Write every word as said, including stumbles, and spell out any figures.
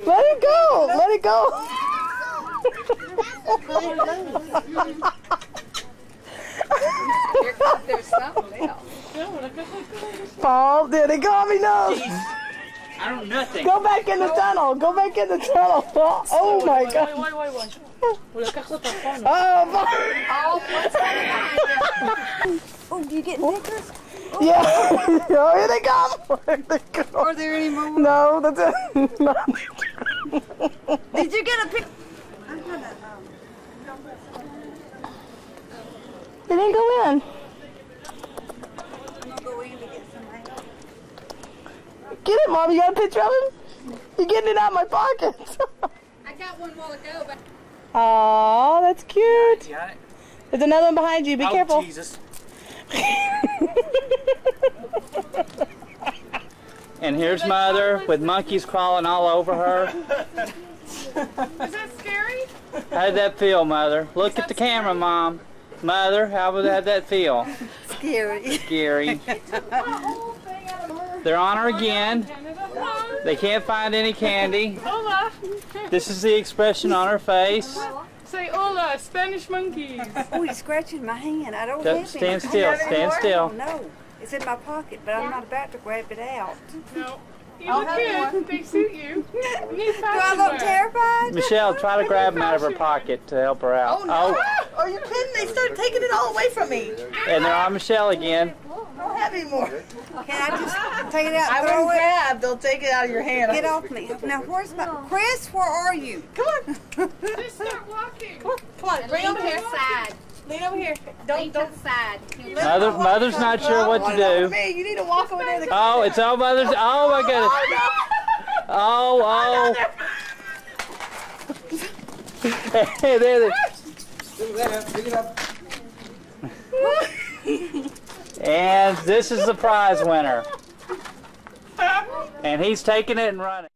Let it go. Let it go. There's something else. Paul, there they go. He knows. I don't nothing. Go back in the tunnel. Go back in the tunnel. Oh my God. וואי וואי וואי. הוא לקח לו את הפון. Oh, Paul. Oh, what's that? Oh, do you get pictures? Yeah. Oh, here they come. Here they go. Are there any more? No, that's it. No. Did you get a pic? They didn't go in. I'm gonna go in to get some help. Get it, Mom. You got a picture of him? You're getting it out of my pocket. I got one while ago, but Oh, that's cute. Got it? There's another one behind you. Be Oh, careful. Jesus. And here's Mother with monkeys crawling all over her. Is that scary? How did that feel, Mother? Look at the camera, Mom. Mother, how would how'd that feel? Scary. Scary. They're on her again. They can't find any candy. Hola. This is the expression on her face. Say hola, Spanish monkeys. Oh, he's scratching my hand. I don't Don't have stand any. still, I have stand any more? still. No, it's in my pocket, but I'm not about to grab it out. No. You look good. They suit you. You need Do I fashion look wear. terrified? Michelle, try to grab them out of her pocket to help her out. Oh, no. Are you kidding? They started taking it all away from me. And they're on Michelle again. I don't have any more. Can I just take it out I and throw wouldn't it? grab. They'll take it out of your hand. Get off me. Now, where's my... Chris, where are you? Come on. Just start walking. Come on. Come on. Bring lean over to here. the side. Lean over here. Don't, Lean to don't. the side. Mother, Mother's not sure what to do. Me. You need to walk over there. Oh, it's all Mother's. Oh my goodness. Oh, oh. Hey, there, there. And this is the prize winner. And he's taking it and running.